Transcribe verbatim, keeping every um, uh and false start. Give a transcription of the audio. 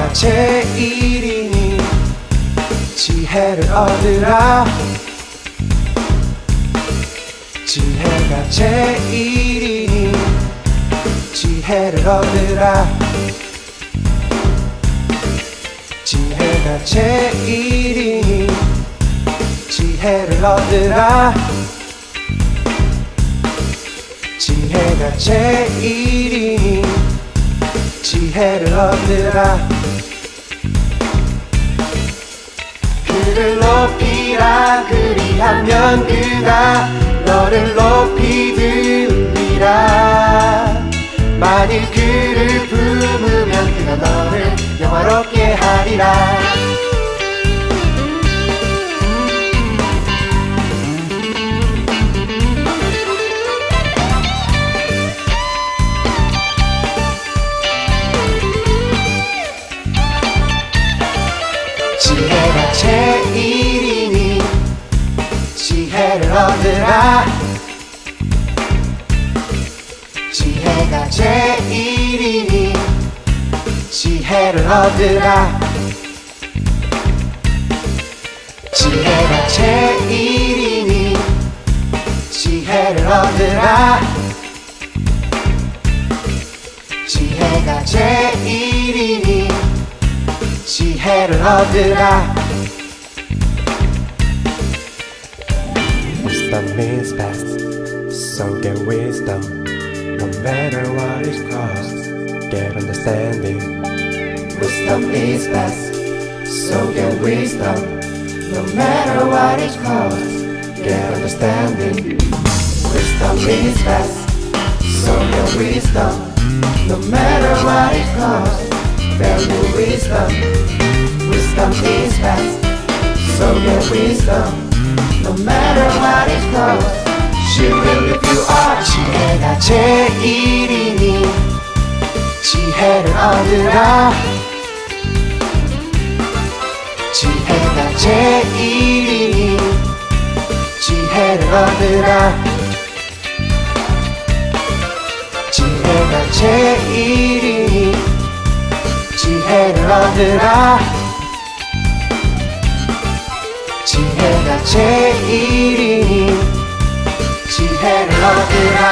지혜가 제일이니 지혜를 얻으라. 지혜가 제일이니 지혜를 얻으라. 지혜가 제일이니 지혜를 얻으라. 지혜가 제일이니 지혜를 얻으라. 그를 높이라. 그리하면 그가 너를 높이 들리라. 만일 그를 품으면 그가 너를 영화롭게 하리라. 지혜가 제일이니 지혜를 얻으라. 지혜가 제일이니 지혜를 얻으라. 지혜가 제일이니 지혜를 얻으라. 지혜가 제일이니 지혜를 얻으라. Wisdom is best, so get wisdom. No matter what it costs, get understanding. Wisdom is best, so get wisdom. No matter what it costs, get understanding. Wisdom is best, so get wisdom. No matter what it costs, value wisdom. Wisdom is best, so get wisdom. No matter what it costs, she will lift you up. 지혜가 제일이니 지혜를 얻으라. 지혜가 제일이니 지혜를 얻으라. 지혜가 제일이니 지혜를 얻으라. 지혜가 제일이니 지혜를 얻으라.